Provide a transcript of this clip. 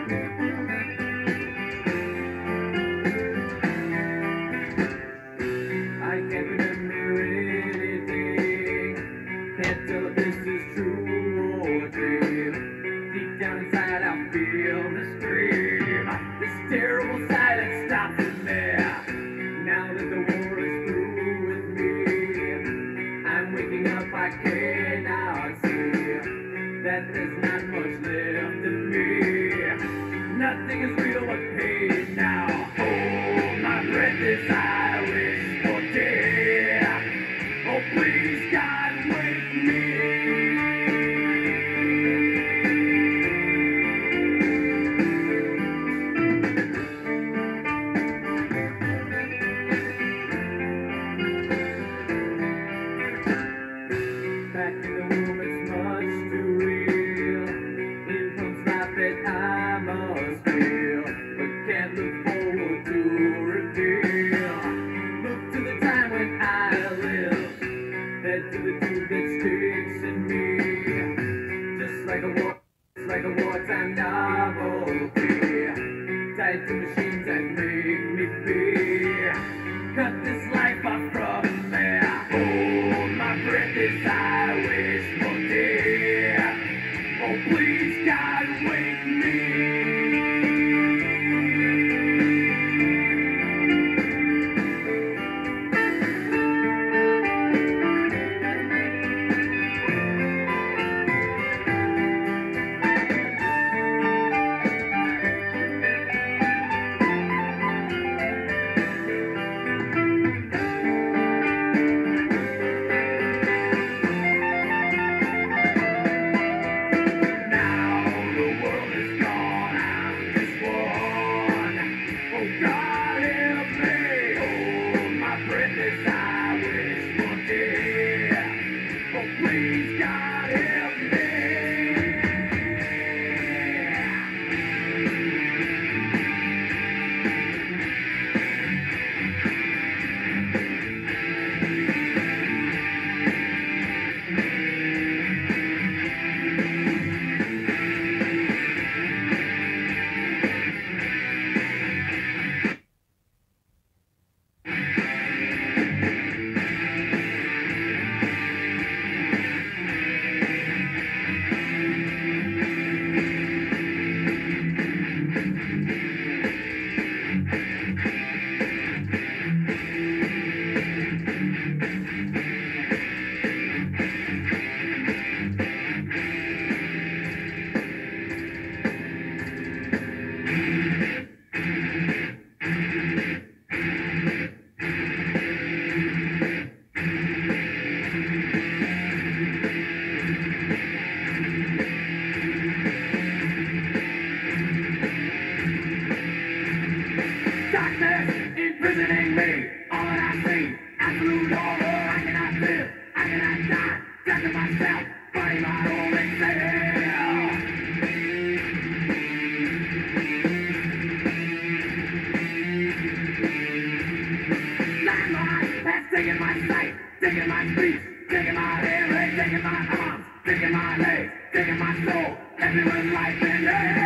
I can't remember anything. Can't tell if this is true or a dream. Deep down inside, I feel the scream. This terrible silence stops in there. Now that the war is through with me, I'm waking up. I cannot see that there's not much left in me. Nothing is real but pain now. Hold my breath as I wish for death. Oh, please, God, wake me. Back in the womb, it's much too real. It comes life that I must feel, but can't look forward to reveal. Look to the time when I live, head to the tube that sticks in me. Just like a wartime novelty, tied to machines that make me fear. Cut this life off from me. Hold my breath as I wish for death. Oh, please, God, wake me. God help me, hold my breath as I wish for death. Oh, please, God help me. Darkness imprisoning me. All that I see, absolute horror. I cannot live, I cannot die. Death to myself, fighting my only sail. Landmine has taken my sight, taken my speech, taken my hearing, taken my arms, taken my legs, taken my soul. Everyone's life in there.